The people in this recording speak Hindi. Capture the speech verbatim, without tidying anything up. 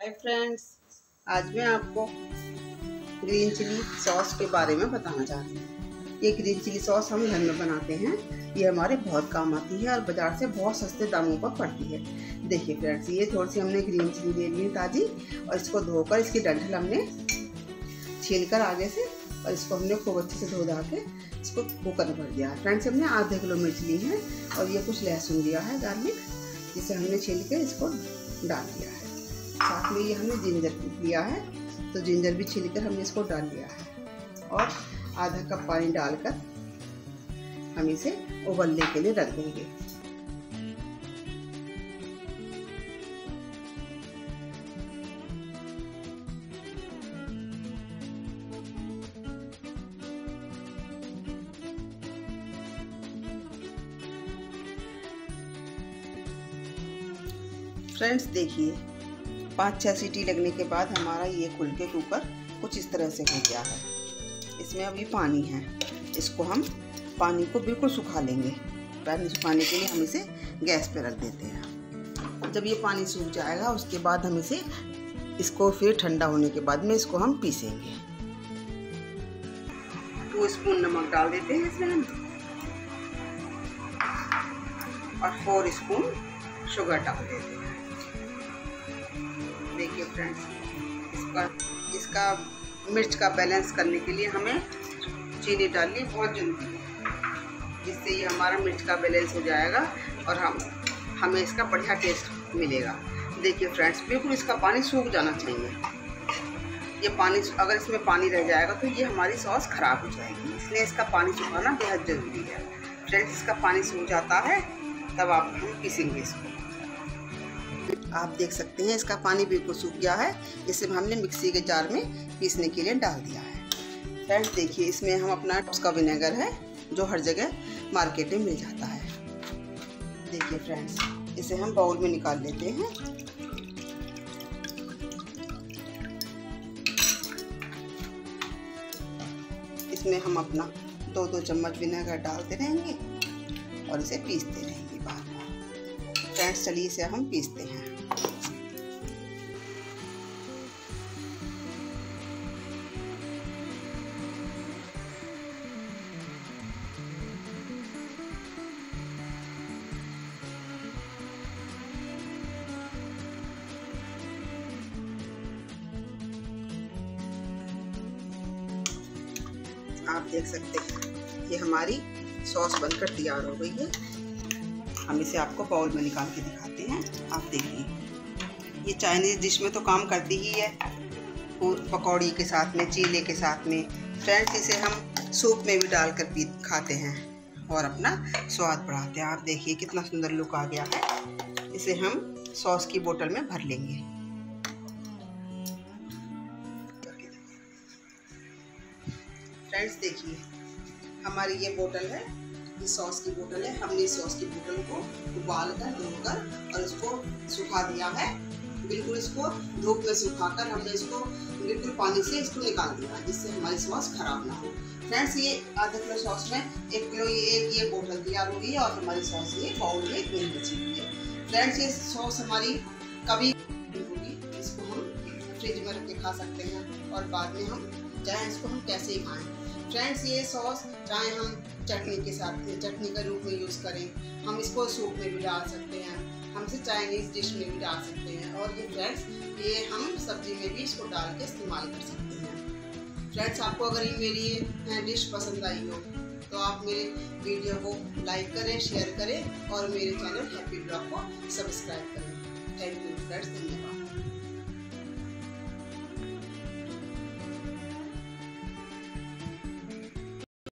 हाय फ्रेंड्स, आज मैं आपको ग्रीन चिली सॉस के बारे में बताना चाहती हूँ। ये ग्रीन चिली सॉस हम घर में बनाते हैं। ये हमारे बहुत काम आती है और बाज़ार से बहुत सस्ते दामों पर पड़ती है। देखिए फ्रेंड्स, ये थोड़ी सी हमने ग्रीन चिली ले ली है ताज़ी, और इसको धोकर इसकी डंठल हमने छीलकर आगे से, और इसको हमने खूब अच्छे से धो धा के इसको कुकर में भर दिया है। फ्रेंड्स, हमने आधे किलो मिर्च ली है और ये कुछ लहसुन लिया है, गार्लिक, जिसे हमने छील के इसको डाल दिया है। साथ में ये हमने जिंजर लिया है, तो जिंजर भी छीलकर हमने इसको डाल दिया है, और आधा कप पानी डालकर हम इसे उबलने के लिए रख देंगे। फ्रेंड्स, देखिए पाँच छः सीटी लगने के बाद हमारा ये खुल के कुकर कुछ इस तरह से हो गया है। इसमें अभी पानी है, इसको हम पानी को बिल्कुल सुखा लेंगे। पानी सुखाने के लिए हम इसे गैस पे रख देते हैं। जब ये पानी सूख जाएगा उसके बाद हम इसे इसको फिर ठंडा होने के बाद में इसको हम पीसेंगे। दो स्पून नमक डाल देते हैं इसमें हम, और फोर स्पून शुगर डाल देते हैं। देखिए फ्रेंड्स, इसका इसका मिर्च का बैलेंस करने के लिए हमें चीनी डालनी बहुत जरूरी है, जिससे ये हमारा मिर्च का बैलेंस हो जाएगा और हम हमें इसका बढ़िया टेस्ट मिलेगा। देखिए फ्रेंड्स, बिल्कुल इसका पानी सूख जाना चाहिए। ये पानी, अगर इसमें पानी रह जाएगा तो ये हमारी सॉस ख़राब हो जाएगी, इसलिए इसका पानी सुखाना बेहद ज़रूरी है। फ्रेंड्स, इसका पानी सूख जाता है तब आप हम पीसेंगे इसको। आप देख सकते हैं इसका पानी बिल्कुल सूख गया है, इसे हमने मिक्सी के जार में पीसने के लिए डाल दिया है। फ्रेंड्स, देखिए इसमें हम अपना उसका विनेगर है जो हर जगह मार्केट में मिल जाता है। देखिए फ्रेंड्स, इसे हम बाउल में निकाल लेते हैं। इसमें हम अपना दो दो चम्मच विनेगर डालते रहेंगे और इसे पीसते रहेंगे बार बार। फ्रेंड्स, चलिए इसे हम पीसते हैं। आप देख सकते हैं ये हमारी सॉस बनकर तैयार हो गई है। हम इसे आपको बाउल में निकाल के दिखाते हैं। आप देखिए, ये चाइनीज़ डिश में तो काम करती ही है, पकौड़ी के साथ में, चीले के साथ में। फ्रेंड्स, इसे हम सूप में भी डालकर पी खाते हैं और अपना स्वाद बढ़ाते हैं। आप देखिए कितना सुंदर लुक आ गया है। इसे हम सॉस की बोतल में भर लेंगे। फ्रेंड्स, देखिए हमारी ये बोतल है, ये सॉस की बोतल है। हमने इस सॉस की बोतल को उबाल कर, धोकर और इसको सुखा दिया है। बिल्कुल इसको धूप में सुखाकर हमने इसको बिल्कुल पानी से इसको निकाल दिया, जिससे हमारी सॉस खराब ना हो। फ्रेंड्स, ये आधा किलो सॉस में एक किलो ये एक ये बोतल तैयार हो गई है, और हमारी सॉस ये बाउल में बन बची हुई है। फ्रेंड्स, ये सॉस हमारी कभी होगी, इसको हम फ्रिज में रख के खा सकते हैं, और बाद में हम चाहे इसको हम कैसे ही खाएं। फ्रेंड्स, ये सॉस चाहे हम चटनी के साथ चटनी के रूप में यूज़ करें, हम इसको सूप में भी डाल सकते हैं, हम इसे चाइनीज़ डिश में भी डाल सकते हैं, और ये फ्रेंड्स ये हम सब्जी में भी इसको डाल के इस्तेमाल कर सकते हैं। फ्रेंड्स, आपको अगर ये मेरी ये डिश पसंद आई हो तो आप मेरे वीडियो को लाइक करें, शेयर करें, और मेरे चैनल हैप्पी ब्लॉग को सब्सक्राइब करें। थैंक यू फ्रेंड्स, धन्यवाद।